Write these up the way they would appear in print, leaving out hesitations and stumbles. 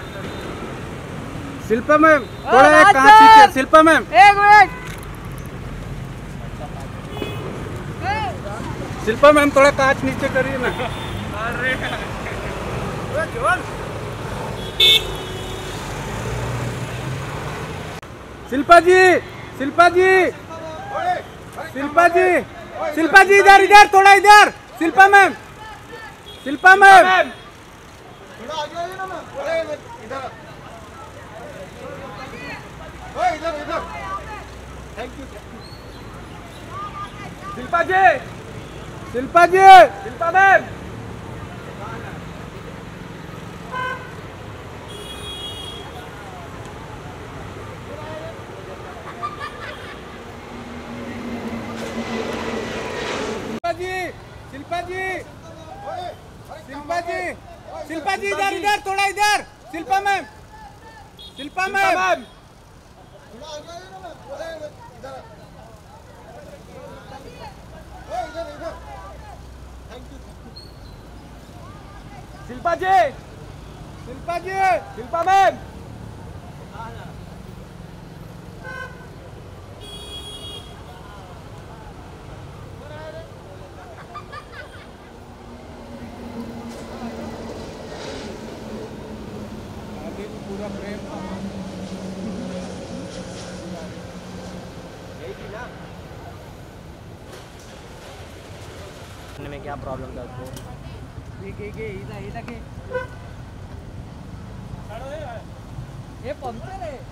Shilpa ma'am थोड़ा एक कांच नीचे। शिल्पा मैम एक मिनट। शिल्पा मैम थोड़ा कांच नीचे करिए ना। अरे शिल्पा जी, शिल्पा जी, शिल्पा जी, शिल्पा जी इधर इधर थोड़ा इधर। शिल्पा मैम, शिल्पा मैम थोड़ा आगे आइए ना मैम। इधर इधर इधर। Thank you. Shilpa ji, Shilpa ji, Shilpa ma'am Shilpa ji, Shilpa ji, Shilpa ji इधर इधर थोड़ा इधर। शिल्पा मैम, शिल्पा मैम थोड़ा आगे आइए ना मैम। इधर इधर इधर। Thank you. Shilpa ji, Shilpa ji, Shilpa ma'am पूरा प्रेम में क्या प्रॉब्लम था उसको? ये पंक्चर है।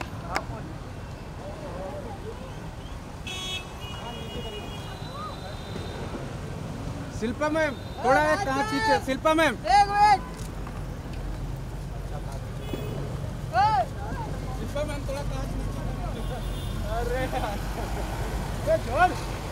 शिल्पा मैम थोड़ा एक कांच नीचे। शिल्पा मैम, एक मिनट। शिल्पा मैम थोड़ा कांच नीचे। अरे यार छोड़।